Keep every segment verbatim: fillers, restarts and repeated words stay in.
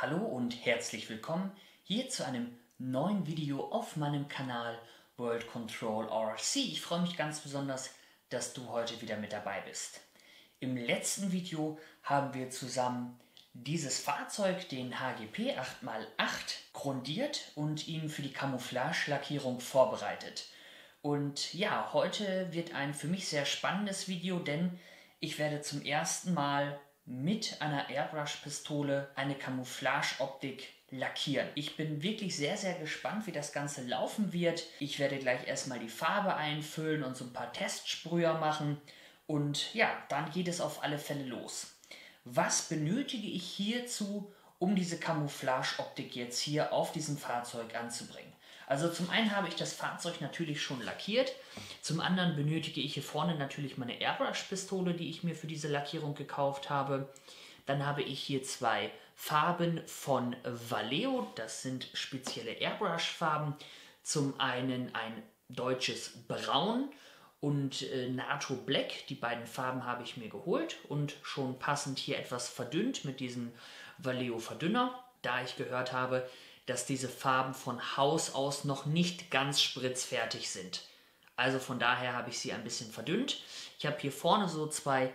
Hallo und herzlich willkommen hier zu einem neuen Video auf meinem Kanal World Control R C. Ich freue mich ganz besonders, dass du heute wieder mit dabei bist. Im letzten Video haben wir zusammen dieses Fahrzeug, den H G P acht mal acht, grundiert und ihn für die Camouflage-Lackierung vorbereitet. Und ja, heute wird ein für mich sehr spannendes Video, denn ich werde zum ersten Mal mit einer Airbrush-Pistole eine Camouflage-Optik lackieren. Ich bin wirklich sehr, sehr gespannt, wie das Ganze laufen wird. Ich werde gleich erstmal die Farbe einfüllen und so ein paar Testsprüher machen. Und ja, dann geht es auf alle Fälle los. Was benötige ich hierzu, um diese Camouflage-Optik jetzt hier auf diesem Fahrzeug anzubringen? Also zum einen habe ich das Fahrzeug natürlich schon lackiert, zum anderen benötige ich hier vorne natürlich meine Airbrush-Pistole, die ich mir für diese Lackierung gekauft habe. Dann habe ich hier zwei Farben von Vallejo, das sind spezielle Airbrush-Farben. Zum einen ein deutsches Braun und äh, NATO Black, die beiden Farben habe ich mir geholt und schon passend hier etwas verdünnt mit diesem Vallejo Verdünner, da ich gehört habe, dass diese Farben von Haus aus noch nicht ganz spritzfertig sind. Also von daher habe ich sie ein bisschen verdünnt. Ich habe hier vorne so zwei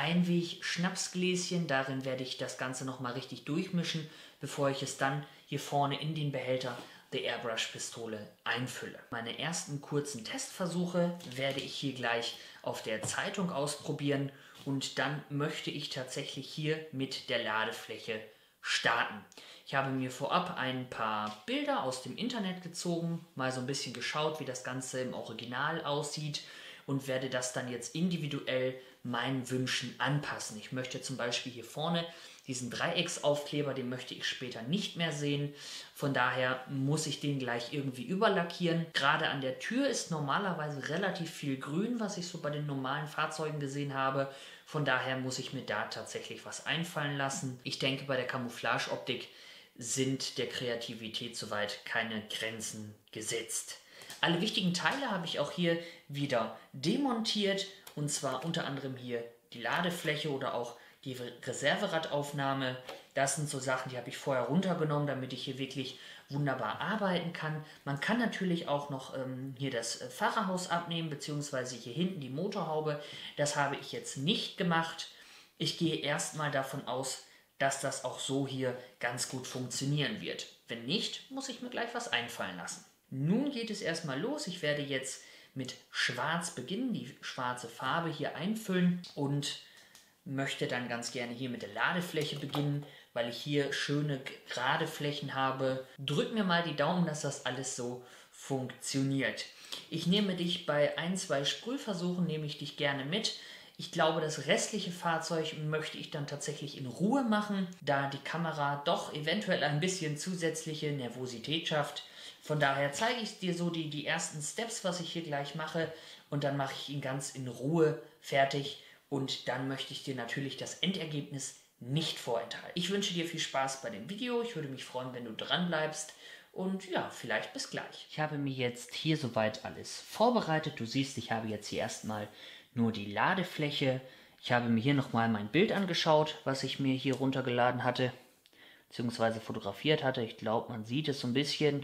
Einweg-Schnapsgläschen, darin werde ich das Ganze nochmal richtig durchmischen, bevor ich es dann hier vorne in den Behälter der Airbrush-Pistole einfülle. Meine ersten kurzen Testversuche werde ich hier gleich auf der Zeitung ausprobieren und dann möchte ich tatsächlich hier mit der Ladefläche starten. Ich habe mir vorab ein paar Bilder aus dem Internet gezogen, mal so ein bisschen geschaut, wie das Ganze im Original aussieht und werde das dann jetzt individuell meinen Wünschen anpassen. Ich möchte zum Beispiel hier vorne diesen Dreiecksaufkleber, den möchte ich später nicht mehr sehen. Von daher muss ich den gleich irgendwie überlackieren. Gerade an der Tür ist normalerweise relativ viel grün, was ich so bei den normalen Fahrzeugen gesehen habe. Von daher muss ich mir da tatsächlich was einfallen lassen. Ich denke, bei der Camouflage-Optik sind der Kreativität soweit keine Grenzen gesetzt. Alle wichtigen Teile habe ich auch hier wieder demontiert, und zwar unter anderem hier die Ladefläche oder auch die Reserveradaufnahme. Das sind so Sachen, die habe ich vorher runtergenommen, damit ich hier wirklich wunderbar arbeiten kann. Man kann natürlich auch noch ähm, hier das Fahrerhaus abnehmen, beziehungsweise hier hinten die Motorhaube. Das habe ich jetzt nicht gemacht. Ich gehe erstmal davon aus, dass das auch so hier ganz gut funktionieren wird. Wenn nicht, muss ich mir gleich was einfallen lassen. Nun geht es erstmal los. Ich werde jetzt mit Schwarz beginnen, die schwarze Farbe hier einfüllen und möchte dann ganz gerne hier mit der Ladefläche beginnen, weil ich hier schöne gerade Flächen habe. Drück mir mal die Daumen, dass das alles so funktioniert. Ich nehme dich bei ein, zwei Sprühversuchen, nehme ich dich gerne mit. Ich glaube, das restliche Fahrzeug möchte ich dann tatsächlich in Ruhe machen, da die Kamera doch eventuell ein bisschen zusätzliche Nervosität schafft. Von daher zeige ich dir so die, die ersten Steps, was ich hier gleich mache, und dann mache ich ihn ganz in Ruhe fertig und dann möchte ich dir natürlich das Endergebnis nicht vorenthalten. Ich wünsche dir viel Spaß bei dem Video, ich würde mich freuen, wenn du dran bleibst und ja, vielleicht bis gleich. Ich habe mir jetzt hier soweit alles vorbereitet. Du siehst, ich habe jetzt hier erstmal nur die Ladefläche. Ich habe mir hier nochmal mein Bild angeschaut, was ich mir hier runtergeladen hatte, beziehungsweise fotografiert hatte. Ich glaube, man sieht es so ein bisschen.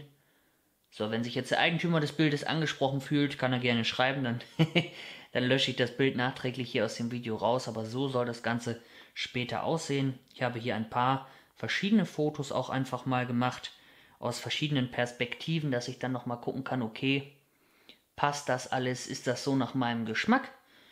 So, wenn sich jetzt der Eigentümer des Bildes angesprochen fühlt, kann er gerne schreiben, dann, dann lösche ich das Bild nachträglich hier aus dem Video raus, aber so soll das Ganze später aussehen. Ich habe hier ein paar verschiedene Fotos auch einfach mal gemacht, aus verschiedenen Perspektiven, dass ich dann nochmal gucken kann, okay, passt das alles, ist das so nach meinem Geschmack?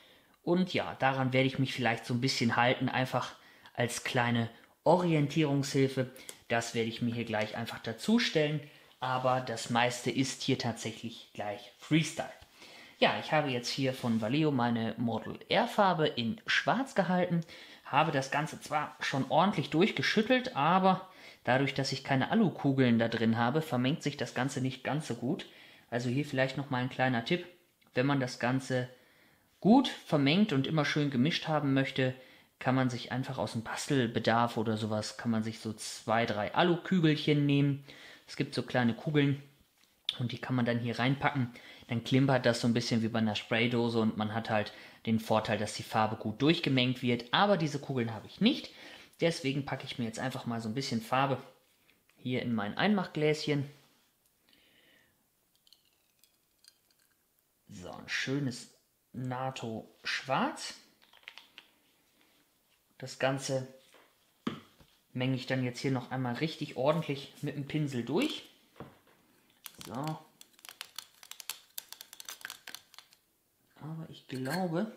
Und ja, daran werde ich mich vielleicht so ein bisschen halten, einfach als kleine Orientierungshilfe. Das werde ich mir hier gleich einfach dazustellen. Aber das meiste ist hier tatsächlich gleich Freestyle. Ja, ich habe jetzt hier von Vallejo meine Model R Farbe in Schwarz gehalten, habe das Ganze zwar schon ordentlich durchgeschüttelt, aber dadurch, dass ich keine Alukugeln da drin habe, vermengt sich das Ganze nicht ganz so gut. Also hier vielleicht nochmal ein kleiner Tipp, wenn man das Ganze gut vermengt und immer schön gemischt haben möchte, kann man sich einfach aus dem Bastelbedarf oder sowas, kann man sich so zwei, drei Alukügelchen nehmen. Es gibt so kleine Kugeln und die kann man dann hier reinpacken. Dann klimpert das so ein bisschen wie bei einer Spraydose und man hat halt den Vorteil, dass die Farbe gut durchgemengt wird. Aber diese Kugeln habe ich nicht. Deswegen packe ich mir jetzt einfach mal so ein bisschen Farbe hier in mein Einmachgläschen. So, ein schönes NATO-Schwarz. Das Ganze menge ich dann jetzt hier noch einmal richtig ordentlich mit dem Pinsel durch. So. Aber ich glaube,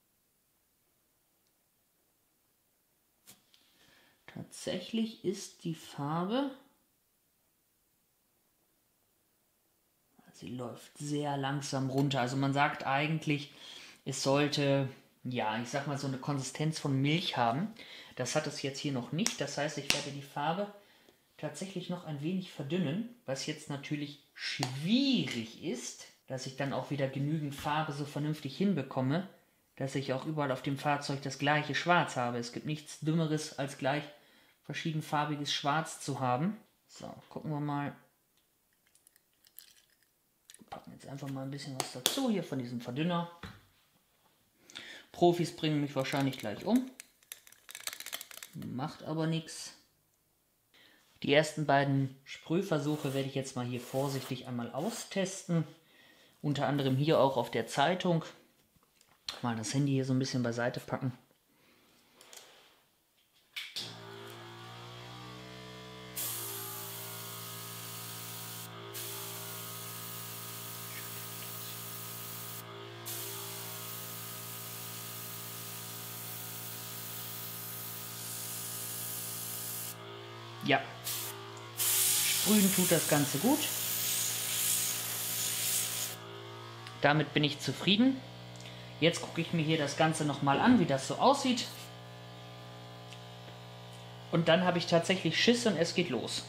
tatsächlich ist die Farbe, sie läuft sehr langsam runter. Also man sagt eigentlich, es sollte, ja, ich sag mal so eine Konsistenz von Milch haben. Das hat es jetzt hier noch nicht. Das heißt, ich werde die Farbe tatsächlich noch ein wenig verdünnen, was jetzt natürlich schwierig ist, dass ich dann auch wieder genügend Farbe so vernünftig hinbekomme, dass ich auch überall auf dem Fahrzeug das gleiche Schwarz habe. Es gibt nichts Dümmeres, als gleich verschiedenfarbiges Schwarz zu haben. So, gucken wir mal. Packen jetzt einfach mal ein bisschen was dazu hier von diesem Verdünner. Profis bringen mich wahrscheinlich gleich um. Macht aber nichts. Die ersten beiden Sprühversuche werde ich jetzt mal hier vorsichtig einmal austesten. Unter anderem hier auch auf der Zeitung. Mal das Handy hier so ein bisschen beiseite packen. Ja, sprühen tut das Ganze gut. Damit bin ich zufrieden. Jetzt gucke ich mir hier das Ganze nochmal an, wie das so aussieht. Und dann habe ich tatsächlich Schiss und es geht los.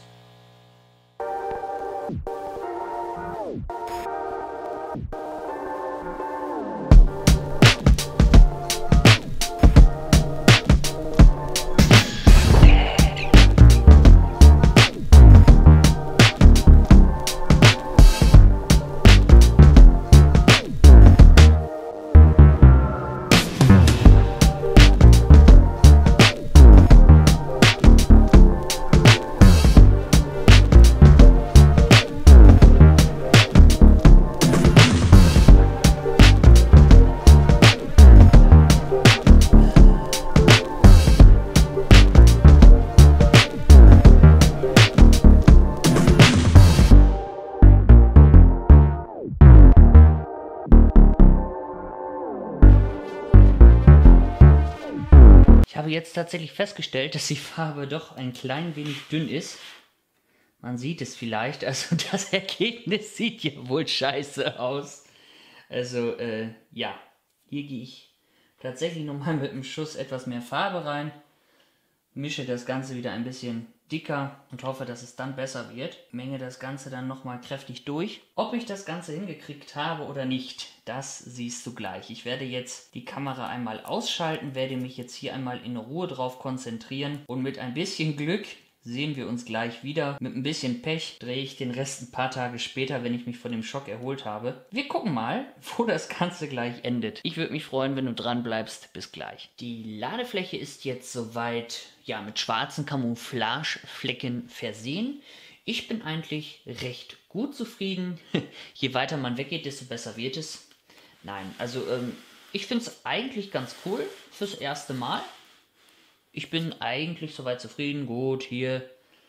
Ich habe jetzt tatsächlich festgestellt, dass die Farbe doch ein klein wenig dünn ist. Man sieht es vielleicht, also das Ergebnis sieht ja wohl scheiße aus. Also, äh, ja, hier gehe ich tatsächlich nochmal mit einem Schuss etwas mehr Farbe rein. Mische das Ganze wieder ein bisschen dicker und hoffe, dass es dann besser wird. Menge das Ganze dann nochmal kräftig durch. Ob ich das Ganze hingekriegt habe oder nicht, das siehst du gleich. Ich werde jetzt die Kamera einmal ausschalten, werde mich jetzt hier einmal in Ruhe drauf konzentrieren und mit ein bisschen Glück sehen wir uns gleich wieder. Mit ein bisschen Pech drehe ich den Rest ein paar Tage später, wenn ich mich von dem Schock erholt habe. Wir gucken mal, wo das Ganze gleich endet. Ich würde mich freuen, wenn du dran bleibst. Bis gleich. Die Ladefläche ist jetzt soweit ja, mit schwarzen Camouflageflecken versehen. Ich bin eigentlich recht gut zufrieden. Je weiter man weggeht, desto besser wird es. Nein, also ähm, ich finde es eigentlich ganz cool fürs erste Mal. Ich bin eigentlich soweit zufrieden. Gut, hier.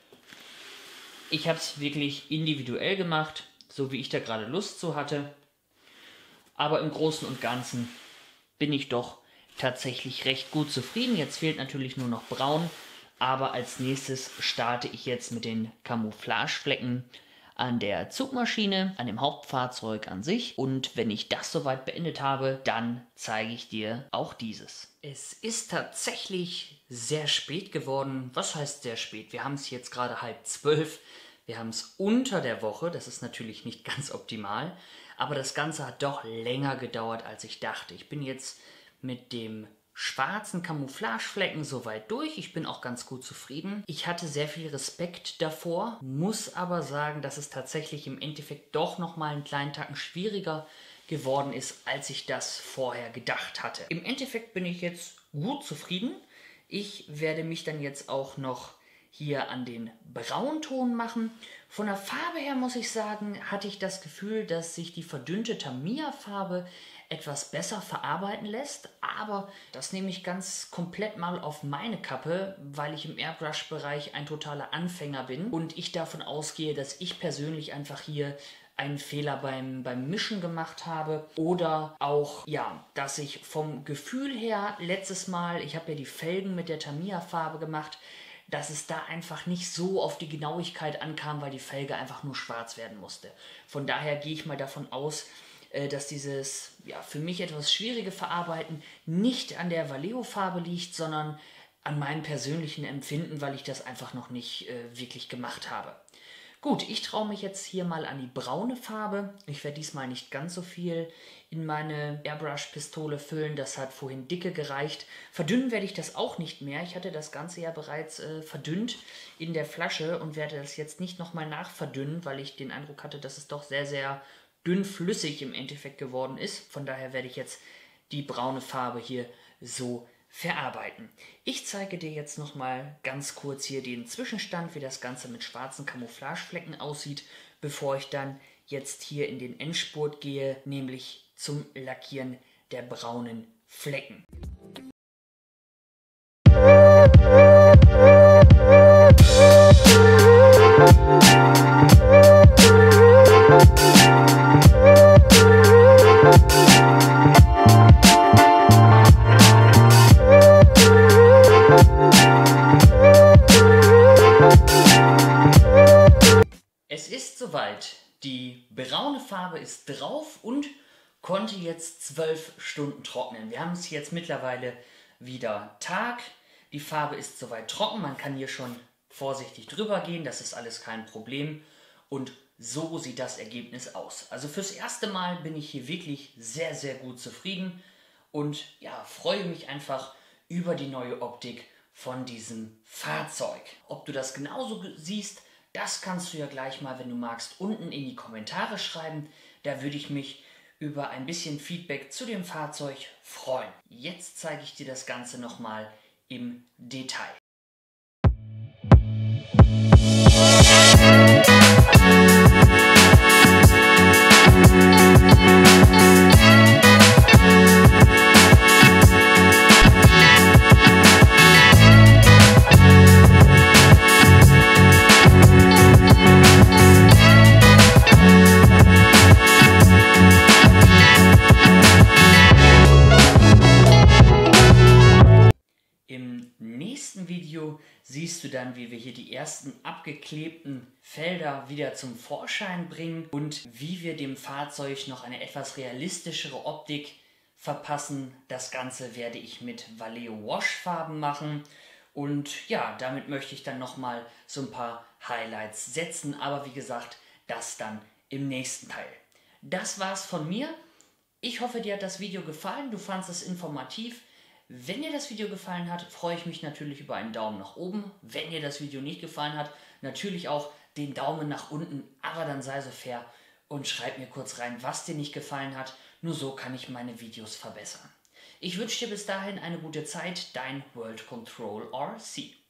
Ich habe es wirklich individuell gemacht, so wie ich da gerade Lust zu hatte. Aber im Großen und Ganzen bin ich doch tatsächlich recht gut zufrieden. Jetzt fehlt natürlich nur noch Braun. Aber als nächstes starte ich jetzt mit den Camouflageflecken an der Zugmaschine, an dem Hauptfahrzeug an sich. Und wenn ich das soweit beendet habe, dann zeige ich dir auch dieses. Es ist tatsächlich sehr spät geworden. Was heißt sehr spät? Wir haben es jetzt gerade halb zwölf. Wir haben es unter der Woche. Das ist natürlich nicht ganz optimal. Aber das Ganze hat doch länger gedauert, als ich dachte. Ich bin jetzt mit dem schwarzen Camouflageflecken soweit durch. Ich bin auch ganz gut zufrieden. Ich hatte sehr viel Respekt davor, muss aber sagen, dass es tatsächlich im Endeffekt doch nochmal einen kleinen Tacken schwieriger geworden ist, als ich das vorher gedacht hatte. Im Endeffekt bin ich jetzt gut zufrieden. Ich werde mich dann jetzt auch noch hier an den Braunton machen. Von der Farbe her muss ich sagen, hatte ich das Gefühl, dass sich die verdünnte Tamiya-Farbe etwas besser verarbeiten lässt, aber das nehme ich ganz komplett mal auf meine Kappe, weil ich im Airbrush-Bereich ein totaler Anfänger bin und ich davon ausgehe, dass ich persönlich einfach hier einen Fehler beim, beim Mischen gemacht habe oder auch, ja, dass ich vom Gefühl her letztes Mal, ich habe ja die Felgen mit der Tamiya-Farbe gemacht, dass es da einfach nicht so auf die Genauigkeit ankam, weil die Felge einfach nur schwarz werden musste. Von daher gehe ich mal davon aus, dass dieses ja, für mich etwas schwierige Verarbeiten nicht an der Vallejo-Farbe liegt, sondern an meinem persönlichen Empfinden, weil ich das einfach noch nicht äh, wirklich gemacht habe. Gut, ich traue mich jetzt hier mal an die braune Farbe. Ich werde diesmal nicht ganz so viel in meine Airbrush-Pistole füllen. Das hat vorhin dicke gereicht. Verdünnen werde ich das auch nicht mehr. Ich hatte das Ganze ja bereits äh, verdünnt in der Flasche und werde das jetzt nicht nochmal nachverdünnen, weil ich den Eindruck hatte, dass es doch sehr, sehr dünn flüssig im Endeffekt geworden ist. Von daher werde ich jetzt die braune Farbe hier so verarbeiten. Ich zeige dir jetzt nochmal ganz kurz hier den Zwischenstand, wie das Ganze mit schwarzen Camouflageflecken aussieht, bevor ich dann jetzt hier in den Endspurt gehe, nämlich zum Lackieren der braunen Flecken. Es ist soweit, die braune Farbe ist drauf und konnte jetzt zwölf Stunden trocknen. Wir haben es jetzt mittlerweile wieder Tag, die Farbe ist soweit trocken, man kann hier schon vorsichtig drüber gehen, das ist alles kein Problem und so sieht das Ergebnis aus. Also fürs erste Mal bin ich hier wirklich sehr, sehr gut zufrieden und ja, freue mich einfach über die neue Optik von diesem Fahrzeug. Ob du das genauso siehst, das kannst du ja gleich mal, wenn du magst, unten in die Kommentare schreiben. Da würde ich mich über ein bisschen Feedback zu dem Fahrzeug freuen. Jetzt zeige ich dir das Ganze nochmal im Detail. Im nächsten Video siehst du dann, wie wir hier die ersten abgeklebten Felder wieder zum Vorschein bringen und wie wir dem Fahrzeug noch eine etwas realistischere Optik verpassen. Das Ganze werde ich mit Vallejo Wash Farben machen und ja, damit möchte ich dann nochmal so ein paar Highlights setzen, aber wie gesagt, das dann im nächsten Teil. Das war's von mir. Ich hoffe, dir hat das Video gefallen, du fandest es informativ. Wenn dir das Video gefallen hat, freue ich mich natürlich über einen Daumen nach oben. Wenn dir das Video nicht gefallen hat, natürlich auch den Daumen nach unten, aber dann sei so fair und schreib mir kurz rein, was dir nicht gefallen hat. Nur so kann ich meine Videos verbessern. Ich wünsche dir bis dahin eine gute Zeit, dein World Control R C.